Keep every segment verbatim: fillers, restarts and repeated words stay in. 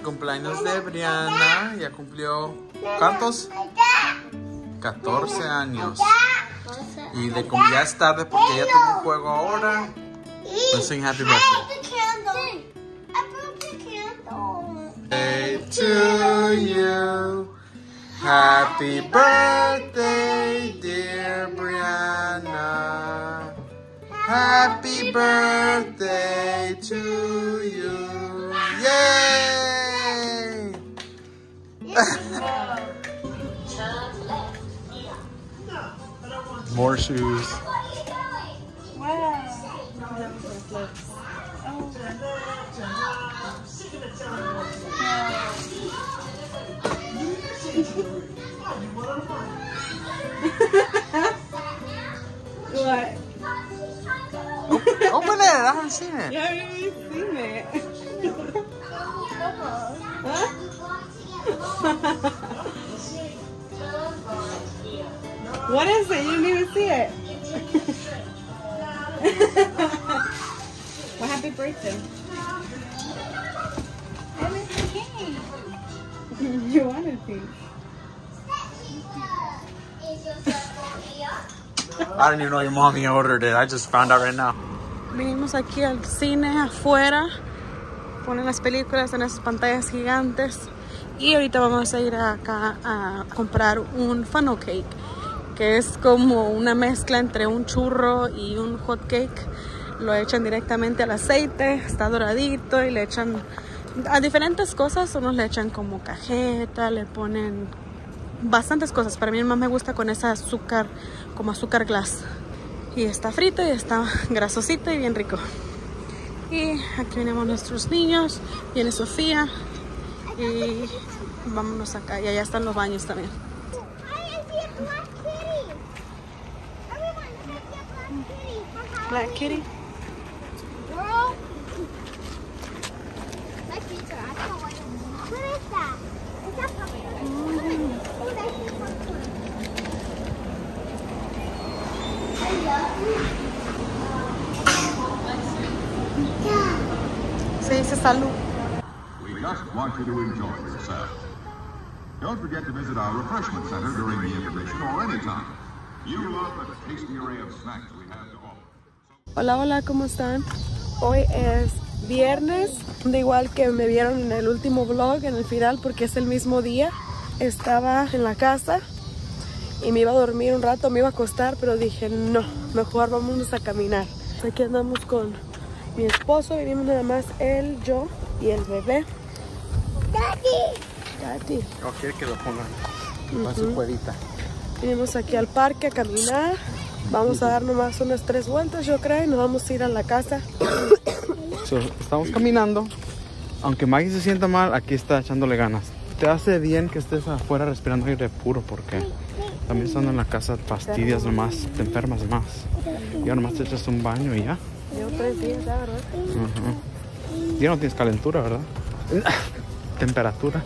cumpleaños de Brianna. Ya cumplió, ¿cuántos? catorce años. Y de como ya es tarde porque ya tuvo un juego ahora. Let's sing happy birthday. Birthday to you. Happy birthday, dear Brianna. Happy birthday to you. Yay! More shoes. Wow. What? Open it. I haven't seen it. You haven't even seen it. Huh? What is it? You didn't even see it. Well, happy birthday. I was thinking. You wanted to. I didn't even know your mommy ordered it. I just found out right now. Vinimos aquí al cine afuera. Ponen las películas en esas pantallas gigantes. Y ahorita vamos a ir acá a comprar un funnel cake, que es como una mezcla entre un churro y un hot cake. Lo echan directamente al aceite, está doradito y le echan a diferentes cosas. Unos le echan como cajeta, le ponen bastantes cosas. Para mí más me gusta con ese azúcar, como azúcar glass. Y está frito y está grasosito y bien rico. Y aquí venimos nuestros niños, viene Sofía y vámonos acá. Y allá están los baños también. Black kitty. Girl. My pizza. I don't want it. What is that? Is that popcorn? Mm. Oh, that's popcorn. I love you. Se dice salud. We just want you to enjoy yourself. Don't forget to visit our refreshment center during the intermission or anytime. You love the tasty array of snacks we have to offer. Hola, hola, ¿cómo están? Hoy es viernes, de igual que me vieron en el último vlog, en el final, porque es el mismo día. Estaba en la casa y me iba a dormir un rato, me iba a acostar, pero dije no, mejor vámonos a caminar. Aquí andamos con mi esposo, venimos nada más él, yo y el bebé. Daddy. Daddy. No quiere que lo pongan con su cuevita. Venimos aquí al parque a caminar. Vamos a dar nomás unas tres vueltas, yo creo, y nos vamos a ir a la casa. So, estamos caminando. Aunque Maggie se sienta mal, aquí está echándole ganas. Te hace bien que estés afuera respirando aire puro, porque también estando en la casa fastidias nomás, te enfermas más. Y ahora nomás te echas un baño y ya. Llevo tres días, ¿ya, verdad? Uh-huh. Ya no tienes calentura, ¿verdad? Temperatura.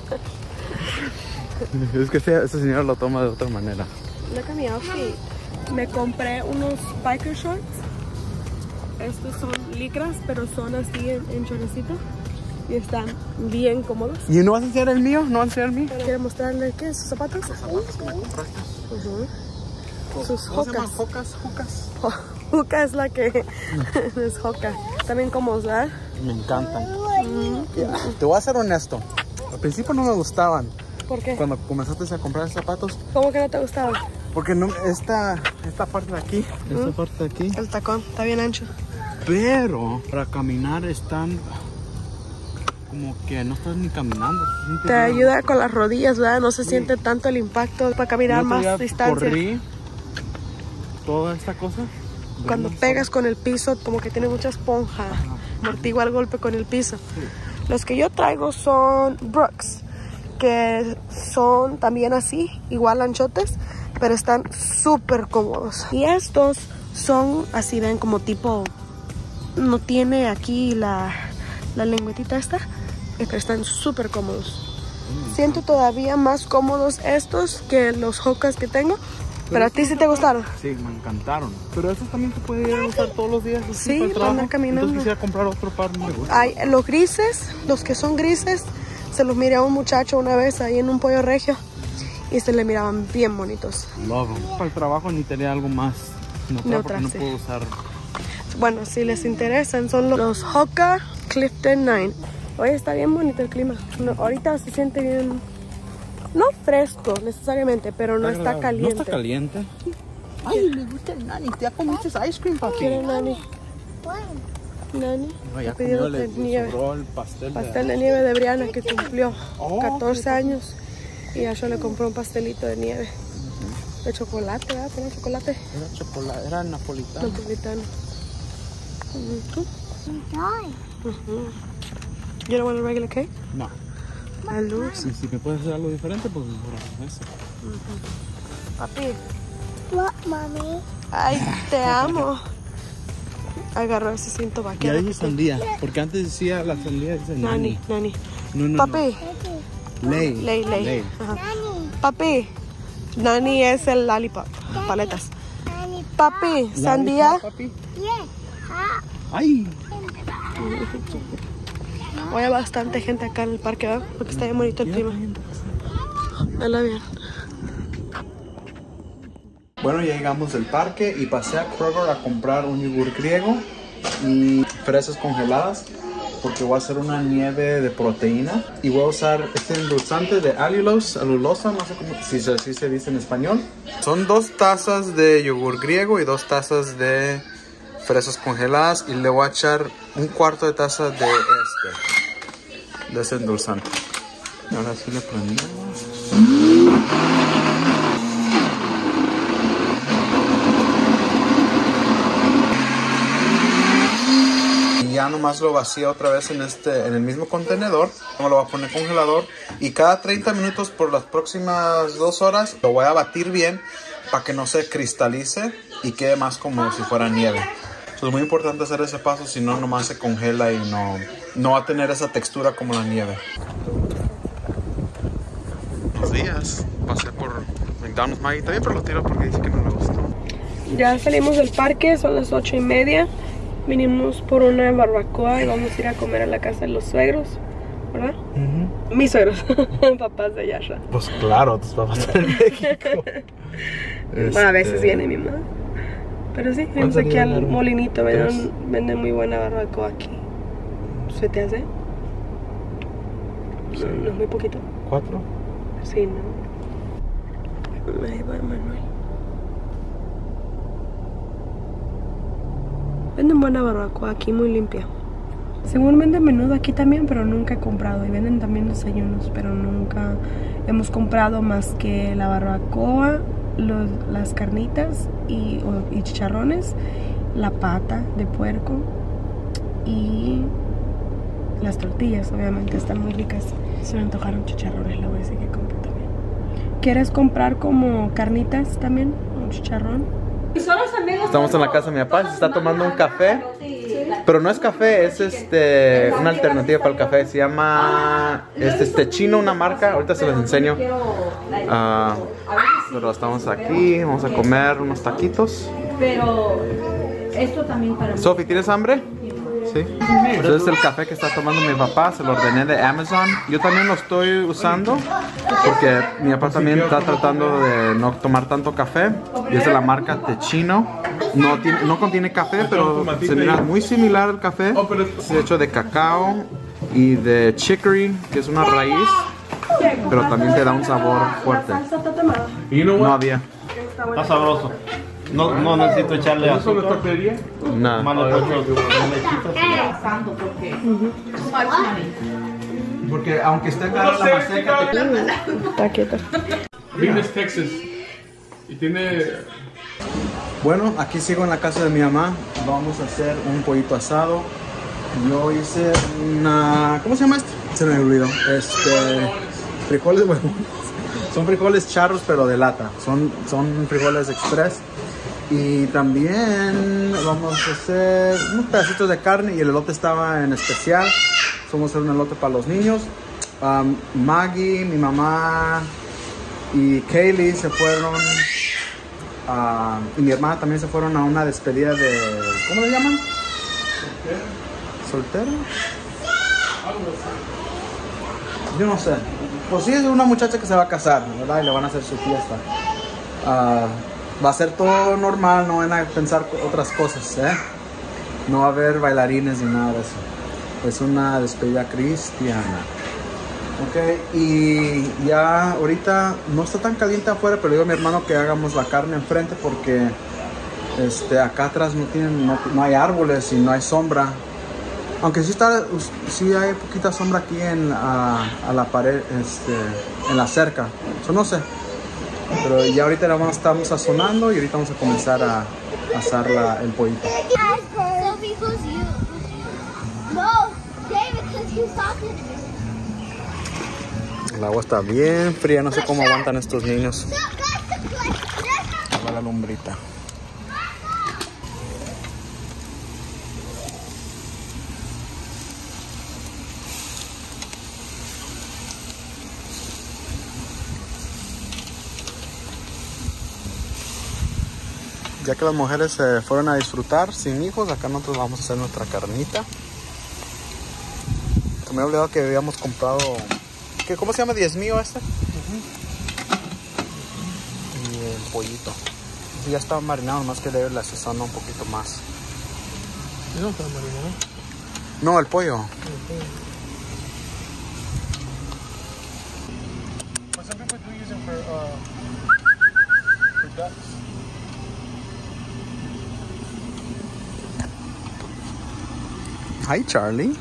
Es que ese, ese señor lo toma de otra manera. Look at mi outfit. Me compré unos biker shorts. Estos son licras, pero son así en, en choricito. Y están bien cómodos. ¿Y no vas a enseñar el mío? ¿No vas a enseñar el mío? ¿Quiere mostrarle qué? ¿Sus zapatos? Los zapatos que me compraste. Uh-huh. Sus ¿Cómo se llaman? jocas. ¿Jocas? ¿Jocas? Juca es la que es joca. También cómodos, ¿verdad? Me encantan. Mm-hmm. Yeah. Te voy a ser honesto. Al principio no me gustaban. ¿Por qué? Cuando comenzaste a comprar zapatos. ¿Cómo que no te gustaban? Porque no, esta, esta parte de aquí, ¿Mm? esta parte de aquí. El tacón, está bien ancho. Pero para caminar están como que no estás ni caminando. Te ayuda con las rodillas, ¿verdad? No se sí. siente tanto el impacto para caminar más distancia. Corrí toda esta cosa. Cuando pegas con el piso, como que tiene mucha esponja. Amortigua el golpe con el piso. Sí. Los que yo traigo son Brooks, que son también así, igual anchotes, pero están súper cómodos. Y estos son así, ven, como tipo, no tiene aquí la, la lengüetita esta, pero están súper cómodos. Mm. Siento todavía más cómodos estos que los Hokas que tengo. Pero, ¿Pero a ti sí te gustaron? Sí, me encantaron. Pero estos también se pueden usar todos los días. Sí, andan caminando. Entonces quisiera comprar otro par. Me gusta. Hay los grises, los que son grises, Se los miré a un muchacho una vez ahí en un Pollo Regio y se le miraban bien bonitos. Love them. Para el trabajo ni tenía algo más neutral, Neutral, porque sí. no puedo usar. Bueno, si les interesan, son los, los Hoka Clifton nueve. Hoy está bien bonito el clima. No, ahorita se siente bien, no fresco necesariamente, pero no está caliente. No está caliente. Ay, me gusta el nani. ¿Ya comiste ice cream, papi? ¿Quiere Nani? Nani, No, ya ha pedido comió, le de nieve. sobró el pastel. Pastel de nieve de Brianna que cumplió Oh, catorce años. Y a yo le compró un pastelito de nieve. De chocolate, ¿verdad? ¿Tenía chocolate? Era chocolate, era napolitano. Napolitano. Uh-huh. Enjoy. Uh-huh. You don't want a regular cake? No. A luz. Si, si me puedes hacer algo diferente, pues por eso. Papi. What, mommy? Ay, te amo. Agarró ese cinto Ya vaquero. dije sandía, porque antes decía la sandía, dice Nani, nani. Nani. No, no, Papi. no. Ley. Ley, ley. Ley. Ajá. Nani. Papi. Nani es el lollipop. Paletas. Nani. Papi, sandía. Papi. Yeah. Ah. Ay. Hoy hay bastante gente acá en el parque, ¿verdad? Porque está bien bonito el clima. Dale bien. Bueno, ya llegamos del parque y pasé a Kroger a comprar un yogur griego y fresas congeladas porque voy a hacer una nieve de proteína y voy a usar este endulzante de alulose, alulosa, no sé cómo, si se, si se dice en español. Son dos tazas de yogur griego y dos tazas de fresas congeladas y le voy a echar un cuarto de taza de este, de ese endulzante. Y ahora sí le prendemos. Ya nomás lo vacío otra vez en este en el mismo contenedor. Me lo voy a poner en el congelador y cada treinta minutos por las próximas dos horas lo voy a batir bien para que no se cristalice y quede más como si fuera nieve. Es muy importante hacer ese paso, si no nomás se congela y no, no va a tener esa textura como la nieve. Buenos días. Pasé por McDonald's Maggie. También por lo tiro porque dice que no le gustó. Ya salimos del parque, son las ocho y media. Vinimos por una barbacoa y vamos a ir a comer a la casa de los suegros, ¿verdad? Uh-huh. Mis suegros, papás de Yasha. Pues claro, tus papás están en México. este... Bueno, a veces viene mi mamá. Pero sí, vinimos aquí al largo? molinito, venden, venden muy buena barbacoa aquí. ¿Se te hace? Sí. No, no es muy poquito. ¿Cuatro? Sí, no. Ahí va Manuel. Venden buena barbacoa aquí, muy limpia. Según venden menudo aquí también, pero nunca he comprado. Y venden también desayunos, pero nunca hemos comprado más que la barbacoa, los, las carnitas y, o, y chicharrones, la pata de puerco y las tortillas, obviamente, están muy ricas. Se me antojaron chicharrones, le voy a decir que compro también. ¿Quieres comprar como carnitas también? Un chicharrón. Estamos en la casa de mi papá, se está tomando un café, pero no es café, es este una alternativa para el café, se llama este, este chino, una marca, ahorita se los enseño. Uh, pero estamos aquí, vamos a comer unos taquitos. Pero esto también para mí. Sophie, ¿tienes hambre? Sí. Entonces es el café que está tomando mi papá, se lo ordené de Amazon. Yo también lo estoy usando porque mi papá también está tratando de no tomar tanto café. Y es de la marca Techino. No, tiene, no contiene café, pero se mira muy similar al café. Es hecho de cacao y de chicory, que es una raíz, pero también te da un sabor fuerte. No había. Está sabroso. No, no necesito echarle azúcar. Nada. Más le pongo lechitas. Porque aunque esté cara la maseca, Taqueta. Venus, Texas. Y tiene... Bueno, aquí sigo en la casa de mi mamá. Vamos a hacer un pollito asado. Yo hice una... ¿Cómo se llama esto? Se me olvidó. Este... Frijoles, bueno, son frijoles charros pero de lata. Son, son frijoles express. Y también vamos a hacer unos pedacitos de carne y el elote estaba en especial. Vamos a hacer un elote para los niños. Um, Maggie, mi mamá y Kaylee se fueron... Uh, y mi hermana también se fueron a una despedida de... ¿Cómo le llaman? ¿Soltero? yo no sé. Pues sí, es una muchacha que se va a casar, ¿verdad? Y le van a hacer su fiesta. Uh, va a ser todo normal, no van a pensar otras cosas, ¿eh? No va a haber bailarines ni nada de eso. Es una despedida cristiana. Ok, y ya ahorita no está tan caliente afuera, pero digo a mi hermano que hagamos la carne enfrente porque este, acá atrás no, tienen, no, no hay árboles y no hay sombra. Aunque sí, está, sí hay poquita sombra aquí en, a, a la pared, este, en la cerca. Eso no sé. Pero ya ahorita la vamos, estamos sazonando y ahorita vamos a comenzar a, a asar la, el pollito. Sophie, who's you? No, David, because he's talking. El agua está bien fría, no sé cómo aguantan estos niños. Va la lumbrita. Ya que las mujeres se fueron a disfrutar sin hijos, acá nosotros vamos a hacer nuestra carnita. Se me ha olvidado que habíamos comprado... ¿Qué, ¿Cómo se llama? ¿diez mío este? Uh-huh. Y el pollito. Ya está marinado, más que le la sazona un poquito más. ¿No está marinado? No, el pollo. Well, some people do use them for, uh, for ducks. Hi, Charlie.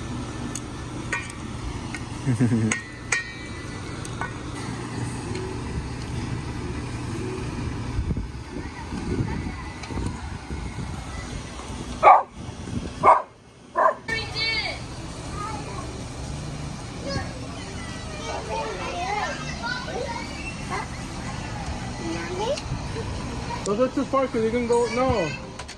Those are too far because you can go, no.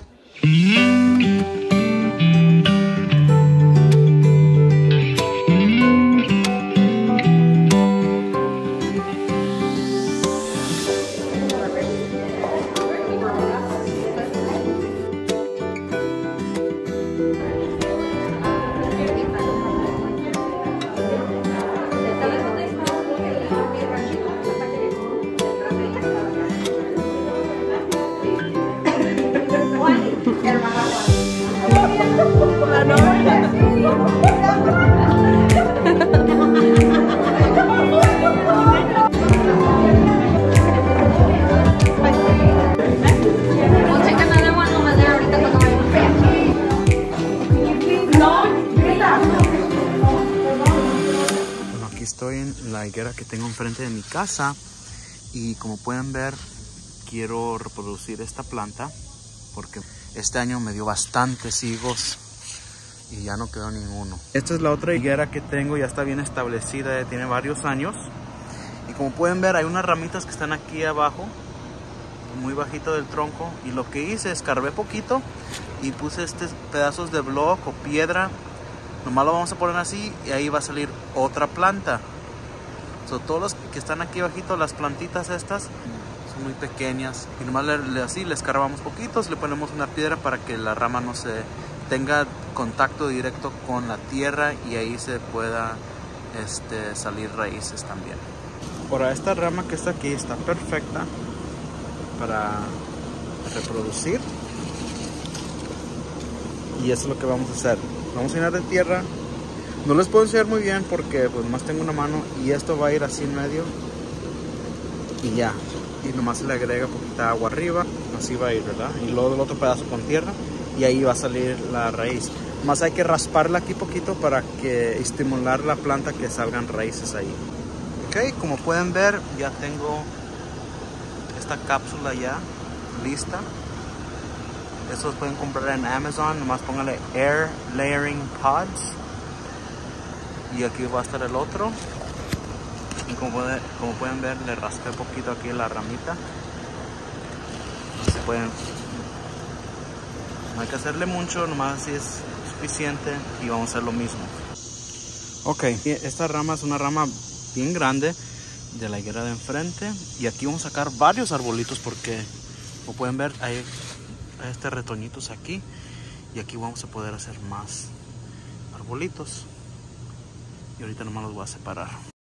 Estoy en la higuera que tengo enfrente de mi casa y como pueden ver quiero reproducir esta planta porque este año me dio bastantes higos y ya no quedó ninguno. Esta es la otra higuera que tengo, ya está bien establecida, ya tiene varios años y como pueden ver hay unas ramitas que están aquí abajo muy bajito del tronco y lo que hice es escarbé poquito y puse estos pedazos de block o piedra. Nomás lo vamos a poner así y ahí va a salir otra planta. So, todos los que están aquí bajito, las plantitas estas, son muy pequeñas. Y nomás le, le, así le escarbamos poquitos, le ponemos una piedra para que la rama no se tenga contacto directo con la tierra y ahí se pueda este, salir raíces también. Ahora esta rama que está aquí está perfecta para reproducir. Y eso es lo que vamos a hacer. Vamos a llenar de tierra. No les puedo enseñar muy bien porque pues nomás tengo una mano y esto va a ir así en medio y ya. Y nomás se le agrega poquita agua arriba, así va a ir, ¿verdad? Y luego el otro pedazo con tierra y ahí va a salir la raíz. Más hay que rasparla aquí poquito para que estimular la planta que salgan raíces ahí. Ok, como pueden ver ya tengo esta cápsula ya lista. Estos pueden comprar en Amazon, nomás póngale Air Layering Pods. Y aquí va a estar el otro. Y como, puede, como pueden ver, le raspé poquito aquí la ramita. Se pueden, no hay que hacerle mucho, nomás así es suficiente. Y vamos a hacer lo mismo. Ok, esta rama es una rama bien grande de la higuera de enfrente. Y aquí vamos a sacar varios arbolitos porque, como pueden ver, hay este retoñitos aquí y aquí vamos a poder hacer más arbolitos. Y ahorita nomás los voy a separar.